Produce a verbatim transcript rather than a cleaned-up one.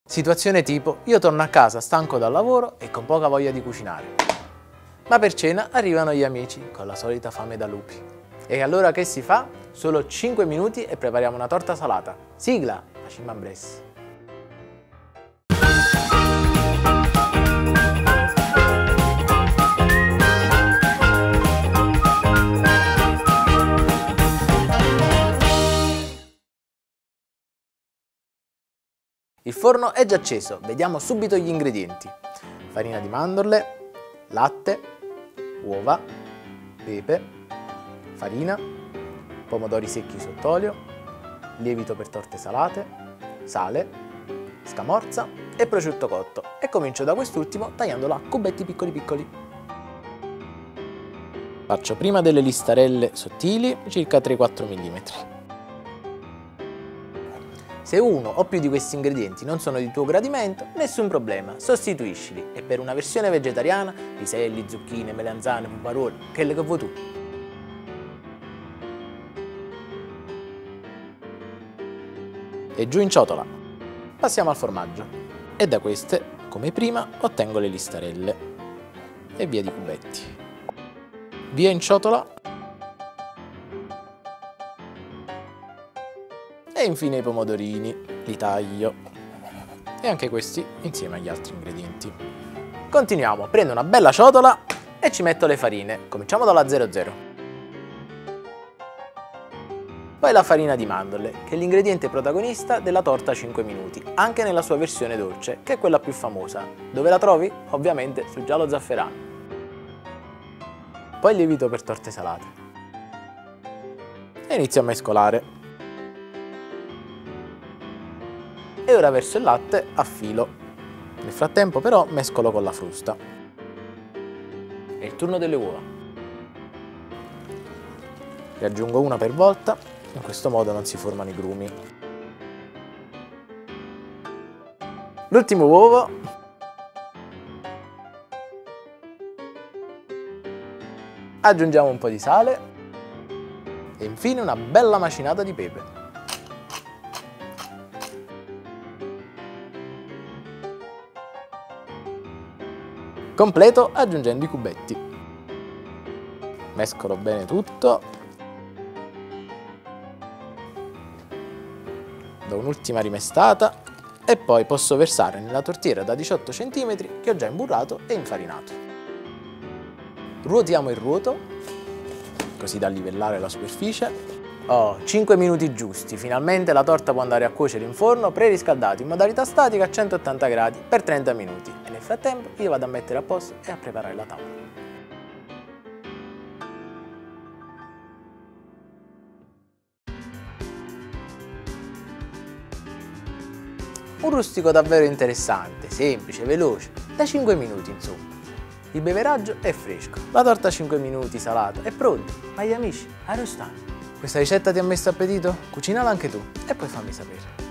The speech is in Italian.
Situazione tipo, io torno a casa stanco dal lavoro e con poca voglia di cucinare. Ma per cena arrivano gli amici con la solita fame da lupi. E allora che si fa? Solo cinque minuti e prepariamo una torta salata. Sigla! La Cimambress. Il forno è già acceso, vediamo subito gli ingredienti. Farina di mandorle, latte, uova, pepe, farina, pomodori secchi sott'olio, lievito per torte salate, sale, scamorza e prosciutto cotto. E comincio da quest'ultimo tagliandolo a cubetti piccoli piccoli. Faccio prima delle listarelle sottili, circa tre quattro millimetri. Se uno o più di questi ingredienti non sono di tuo gradimento, nessun problema, sostituiscili. E per una versione vegetariana, piselli, zucchine, melanzane, puparole, quelle che vuoi tu. E giù in ciotola. Passiamo al formaggio. E da queste, come prima, ottengo le listarelle. E via di cubetti. Via in ciotola. E infine i pomodorini, li taglio, e anche questi insieme agli altri ingredienti. Continuiamo, prendo una bella ciotola e ci metto le farine, cominciamo dalla zero zero. Poi la farina di mandorle, che è l'ingrediente protagonista della torta cinque minuti, anche nella sua versione dolce, che è quella più famosa. Dove la trovi? Ovviamente sul giallo zafferano. Poi il lievito per torte salate. E inizio a mescolare. E ora verso il latte a filo. Nel frattempo però mescolo con la frusta. È il turno delle uova. Ne aggiungo una per volta, in questo modo non si formano i grumi. L'ultimo uovo. Aggiungiamo un po' di sale. E infine una bella macinata di pepe. Completo aggiungendo i cubetti. Mescolo bene tutto. Do un'ultima rimestata e poi posso versare nella tortiera da diciotto centimetri che ho già imburrato e infarinato. Ruotiamo il ruoto, così da livellare la superficie. Oh, cinque minuti giusti, finalmente la torta può andare a cuocere in forno preriscaldato in modalità statica a centottanta gradi per trenta minuti. E nel frattempo io vado a mettere a posto e a preparare la tavola. Un rustico davvero interessante, semplice, veloce, da cinque minuti insomma. Il beveraggio è fresco, la torta cinque minuti salata è pronta, ma gli amici arrostano. Questa ricetta ti ha messo appetito? Cucinala anche tu e poi fammi sapere.